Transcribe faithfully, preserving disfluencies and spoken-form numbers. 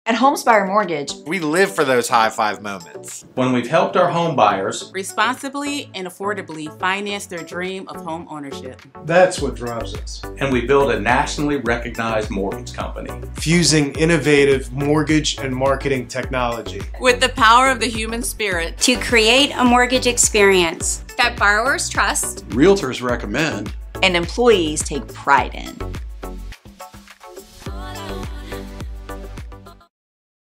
At Homespire Mortgage, we live for those high five moments. When we've helped our home buyers responsibly and affordably finance their dream of home ownership. That's what drives us. And we build a nationally recognized mortgage company, fusing innovative mortgage and marketing technology with the power of the human spirit to create a mortgage experience that borrowers trust, realtors recommend, and employees take pride in.